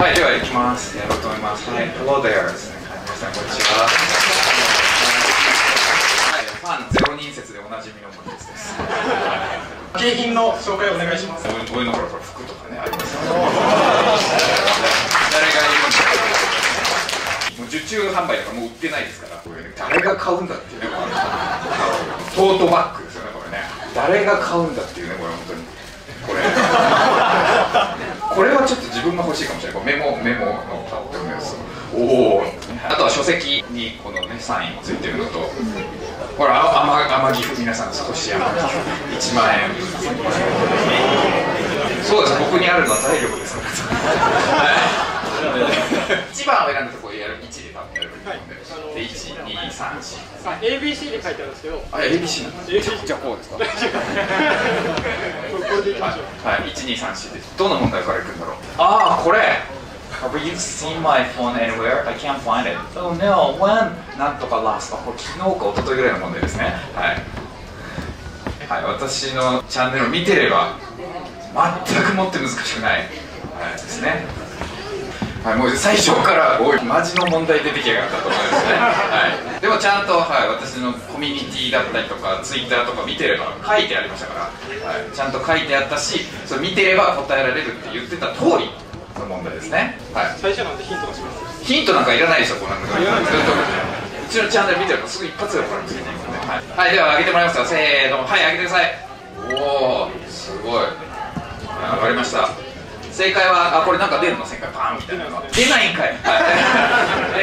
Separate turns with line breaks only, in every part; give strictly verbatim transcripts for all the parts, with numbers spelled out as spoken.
はい、では行きます。やろうと思います。はい、Hello there ですね。はい、皆さんこんにちは。はい、ファンゼロ人説でおなじみのモテツです。
景品の紹介をお願いします。
こういうのから服とかねありますよ。誰がいるんだ。もう受注販売とかもう売ってないですから。これね、誰が買うんだっていうね。トートバッグですよね、これね。誰が買うんだっていうね、これ本当に。これ。これはちょっと自分が欲しいかもしれない。メモメモのパッドのやつ。おお。あとは書籍にこのねサインもついてるのと。ほら、天城府皆さん少し天城府いちまんえん。そうです。僕にあるのは財力ですから。一番を選んだところやるいちで多分やると思うんで。でいち、に、さん、よん。
エービーシー で書いてあるんですけど。
あ、エービーシー なんです。じゃあこうですか。これでいきましょう。はい、いち、に、さん、よんです。どの問題からいくんだろう。ああ、これ。Have you seen my phone anywhere? I can't find it. Oh no, when? なんとか last. これ昨日か一昨日ぐらいの問題ですね。はい。はい、私のチャンネルを見てれば全くもって難しくない、はい、ですね。はい、もう最初からおいマジの問題出てきやがったと思いますね。はい。でもちゃんと、はい、私のコミュニティだったりとかツイッターとか見てれば書いてありましたから、はい、ちゃんと書いてあったし、それ見てれば答えられるって言ってた通りの問題ですね。はい。
最初なんでヒントがします。
ヒントなんかいらないでしょ、こんなの。ずっとうちのチャンネル見てればすぐ一発で分かるんですよね。はい、はい、では上げてもらいますよ。せーの、はい、上げてください。おお、すごい。上がりました。正解は、あ、これなんか出るの、正解パーンみたいなのが出ないんかい。はい、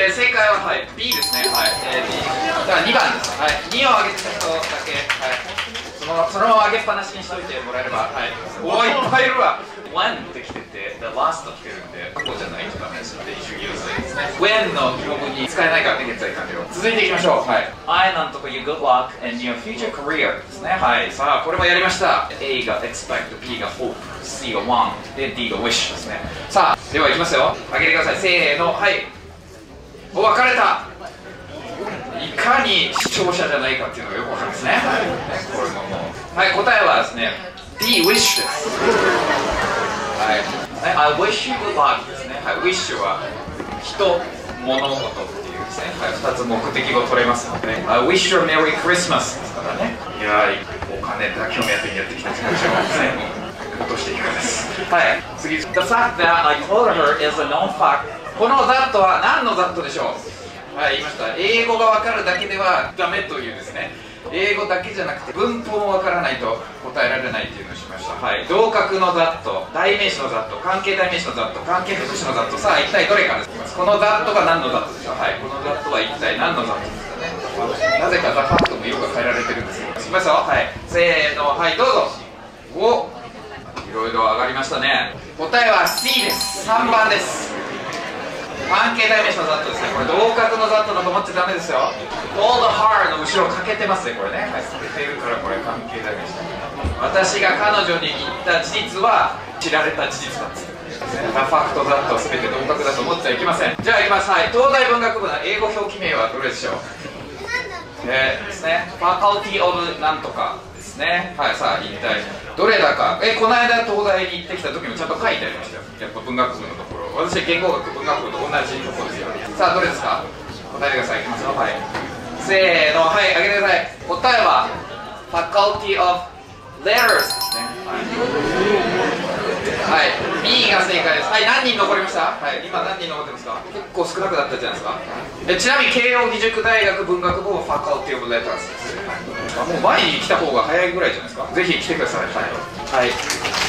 えー、正解は、はい、B ですね。はい、えー、B だからにばんです。はい、にを上げてた人だけ、はい、そのそのまま上げっぱなしにしといてもらえれば。はい、おお、いっぱいいるわ。when ってきてて、the last 来てるんで、過去じゃないとダメですので、一緒に言うとですね。when の記号に使えないからね、現在完了。続いていきましょう。はい。I なんとか you good luck in your future career ですね。はい。さあ、これもやりました。A が expect、B が hope、C が want、で D が wish ですね。さあ、ではいきますよ。上げてください。せーの、はい。お、分かれた。いかに視聴者じゃないかっていうのがよくわかるんですね。これももう。はい、答えはですね、D、wish です。はい、I wish you good luck ですね。はい、wish は人、物事っていうですね。はい、ふたつ目的語取れますので、ね、I wish you a Merry Christmas ですからね。いやー、お金だけを目当てにやってきた気持ちをですね、落としていくかです。はい、次。The fact that I told her is a known fact。この that は何の that でしょう。はい、言いました。英語が分かるだけではダメというですね。英語だけじゃなくて文法もわからないと答えられないっていうのをしました。はい、同格のざっと、代名詞のざっと、関係代名詞のざっと、関係副詞のざっと、さあ一体どれからですか。このざっとが何のざっとでしょう。はい、このざっとは一体何のざっとですかね。なぜかザ・ファクトも色が変えられてるんですよ。いきますよ。はい、せーの、はい、どうぞ。お、いろいろ上がりましたね。答えは C です。さんばんです。関係代名詞のざっとですね。これ同格のざっとだと思っちゃダメですよ。all the her の後ろかけてますね、これね。はい、かけてるからこれ関係代名詞。私が彼女に言った事実は知られた事実だっつってですね。ファクトざっとは全て同格だと思っちゃいけません。じゃあいきます。はい、東大文学部の英語表記名はどれでしょう。えー、ですね。faculty of なんとかですね。はい、さあ一体どれだか。え、この間東大に行ってきた時もちゃんと書いてありましたよ。やっぱ文学部のところ。私は言語学文学部と同じところですよ。さあどれですか。答えてください。いきますよ。はい。せーの、はい、あげてください。答えは faculty of letters ですね。はい、はい、B が正解です。はい、何人残りました。はい、今何人残ってますか。結構少なくなったじゃないですか。え、ちなみに慶應義塾大学文学部も faculty of letters です。はい、もう前に来た方が早いぐらいじゃないですか。ぜひ来てください。はい、はい、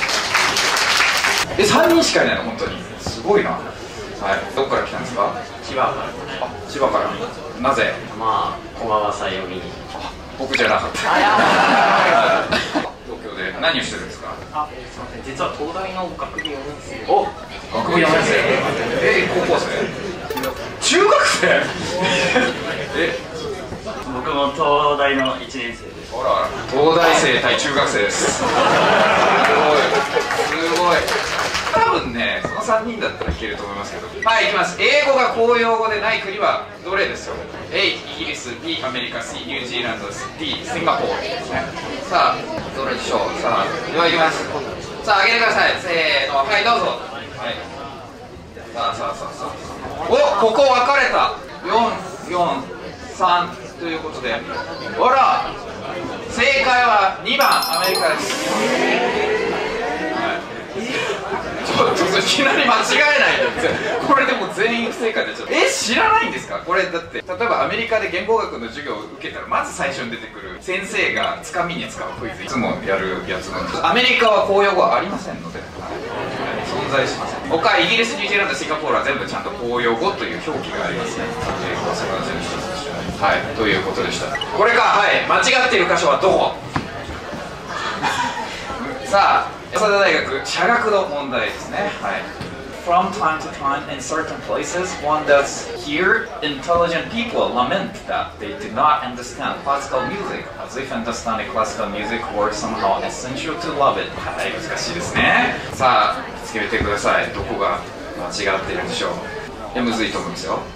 え、さんにんしかいないの。本当にすごいな。はい、どこから来たんですか。
千葉から。
あ、千葉から。なぜ。
まあ、小川さん読みに。
あ、僕じゃなかった。東京で何をしてるんですか。
あ、すみません。実は東大の学部よねん生。
お、学部よねん生。え、高校生。中学生。え、
僕も東大のいちねん生です。
あらあら、東大生対中学生です。すごい。すごい。多分ね、そのさんにんだったらいけると思いますけど。はい、いきます。英語が公用語でない国はどれですよ。 A イギリス、 B アメリカ、 C ニュージーランド、 D シンガポールですね。さあどれでしょう。さあではいきます。さあ上げてください。せーの、はい、どうぞ。はい、 さあさあさあさあ、お、ここ分かれた。よん、よん、さんということで、ほら正解はにばんアメリカです。ちょっといきなり間違えないで、これでも全員不正解でちょっと、え、知らないんですか？これだって例えばアメリカで言語学の授業を受けたらまず最初に出てくる先生がつかみに使うクイズいつもやるやつなんです。アメリカは公用語はありませんので、存在しません。他イギリス、ニュージーランド、シンガポールは全部ちゃんと公用語という表記がありますね。えー、それは全部一つでした。はい、ということでした。これか、はい、間違っている箇所はどこ？さあ、早稲田大学社学の問題ですね。はい。From time to time, in certain places, one does hear intelligent people lament that they do not understand classical music, as if understanding classical music were somehow essential to love it. はい、難しいですね。さあ、見つけてください。どこが間違っているんでしょう。いや、むずいと思うんですよ。はい、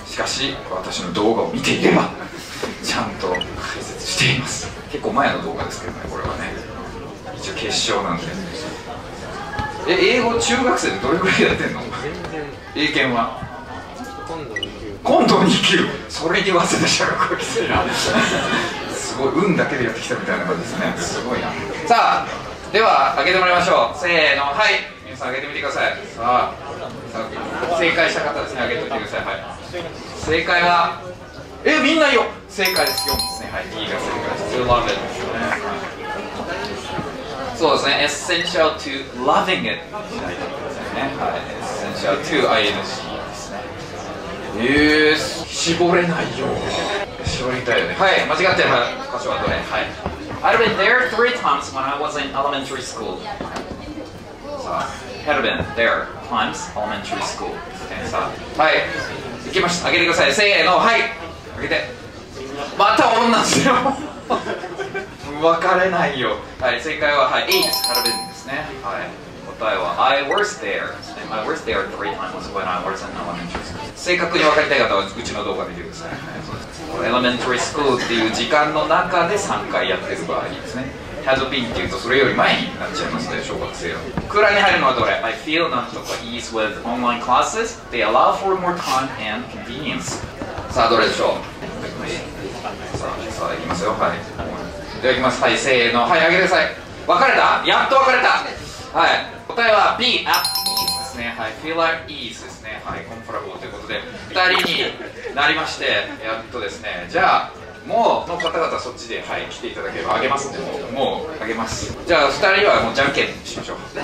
しかし、私の動画を見ていれば、ちゃんと解説しています。結構前の動画ですけどね、これはね。一応決勝なんで。え、英語中学生でどれぐらいやってんの？英検は今度に級、それに早稲田社学はきついな。すごい、運だけでやってきたみたいな感じですね。すごいな。さあ、では開けてもらいましょう。せーの、はい、皆さん開けてみてください。さあ、正解した方ですね、開けてみてください。はい、正解は、え、みんないいよ。正解です。よんですね。はい、D が正解です。To love it ですね。そうですね、essential to loving it しないといけませんね。はい、essential to アイエヌジー ですね。えー、絞れないよ。絞りたいよね。はい、間違ってる箇所はどれ？はい。I've been there three times when I was in elementary school. さあ、had been there times elementary school ですね。さあ、はい、行きました。開けてください。せーの、はい、開けて。また同じよ。分かれないよ。はい、正解は、はい、エイです。カルベンですね。はい、答えは I was there ですね。I was there three times when I was in elementary school。正確に分かりたい方はうちの動画見てください。はい、elementary school っていう時間の中でさんかいやってる場合ですね。had been っていうとそれより前になっちゃいますね、小学生は。空欄に入るのはどれ？ I feel なんとか ease with online classes. They allow for more time and convenience。さあ、どれでしょう？さあ、さあ、いきますよ。はい。いただきます。はい、せーの、はい、あげてください。分かれた？やっと分かれた。はい、答えは B、at ease ですね。はい、feel at ease ですね。はい、コンフォラボーということでふたりになりまして、やっとですね。じゃあもうの方々そっちで、はい、来ていただければあげますんで、もうもうあげます。じゃあふたりはもうじゃんけんしましょう。じ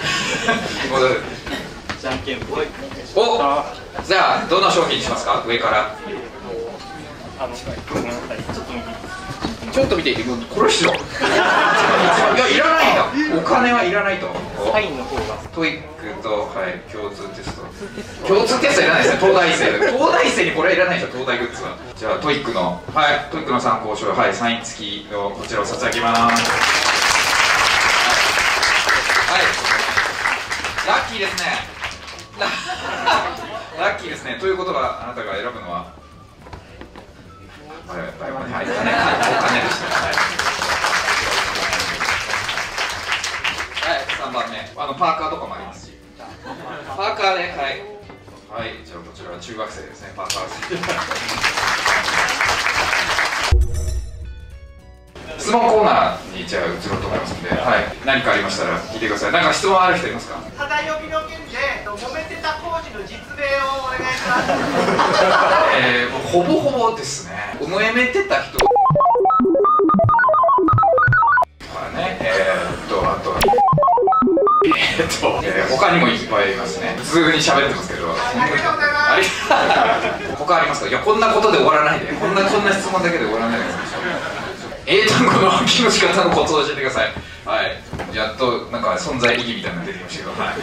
ゃんけんぽい。お、じゃあどの商品にしますか？上から。あの、ちょっと右。ちょっと見て、これしろ。いや、いらないんだ。お金はいらないと。
サインの方が。
トイックと、はい、共通テスト。共通テストいらないですね。東大生。東大生にこれはいらないでしょ。東大グッズは。じゃあ、トイックの、はい、トイックの参考書、はい、サイン付きのこちらを差し上げます。はい。はい、ラッキーですね。ラッキーですね。ということは、あなたが選ぶのは。はい、はい、はい、お金でした。はい。はい、さんばんめ、あのパーカーとかもありますし。パーカーで、はい。はい、じゃあ、こちらは中学生ですね、パーカー。質問コーナーにじゃあ移ろうと思いますので、はい、何かありましたら聞いてください。何か質問ある人いますか？
課題読みの件で揉めてた工事の実例をお願いします。
えー、ほぼほぼですね。揉めてた人はね、えー、っとあとえー、っと、えー、他にもいっぱいいますね。普通に喋ってますけど。
ありがとうございます。
他ありますか？いや、こんなことで終わらないで、こんなこんな質問だけで終わらないでください。英単語の暗記の仕方のコツを教えてください。はい、やっとなんか存在意義みたいなのが出てきましたけど、はい、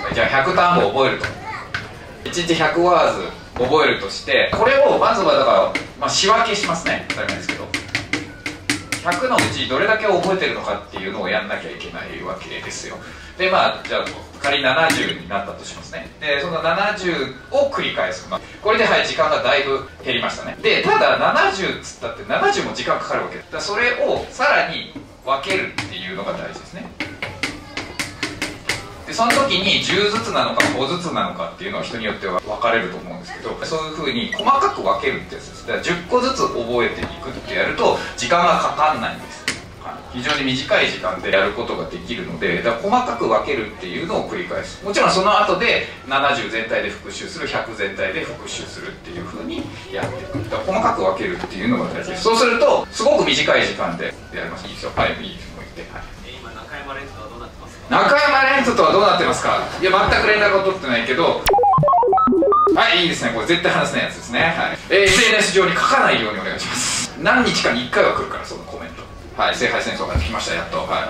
じゃあひゃく単語覚えると、いちにちひゃくワーズ覚えるとして、これをまずはだから、まあ、仕分けしますね。当たり前ですけど、ひゃくのうちどれだけ覚えてるのかっていうのをやんなきゃいけないわけですよ。で、まあじゃあ仮にななじゅうになったとしますね。で、そのななじゅうを繰り返す、まあ、これで、はい、時間がだいぶ減りましたね。で、ただななじゅうっつったってななじゅうも時間かかるわけだから、それをさらに分けるっていうのが大事ですね。 でその時にじゅうずつなのかごずつなのかっていうのは人によっては分かれると思うんですけど、そういうふうに細かく分けるってやつです。だからじゅっこずつ覚えていくってやると時間がかかんないんです。非常に短い時間でやることができるので、だから細かく分けるっていうのを繰り返す。もちろんその後でななじゅう全体で復習する、ひゃく全体で復習するっていうふうにやっていく。だから細かく分けるっていうのが大事です。そうするとすごく短い時間でやります。いいですよ。はい、いいですよ。もう言って、はい、
今中山レンズはどうなってますか？
中山レンズとはどうなってますか？いや、全く連絡を取ってないけど、はい、いいですね。これ絶対話せないやつですね。はい、えー、エスエヌエス 上に書かないようにお願いします。何日かにいっかいは来るから、そのコメント。はい、聖杯戦争が来ました、やっと。はい、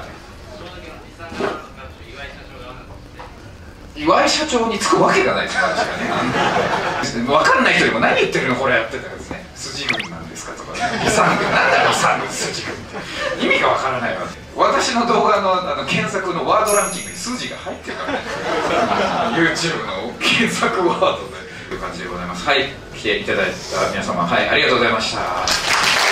岩井社長につくわけがないです、私がね。分かんない人にも何言ってるのこれやってたらですね、筋軍なんですかとか、ね、リサン軍、なんだろう、リサン軍、筋軍って、意味が分からないわ。私の動画のあの検索のワードランキングに数字が入ってるからね、YouTube の検索ワードでという感じでございます。はい、来ていただいた皆様、はい、ありがとうございました。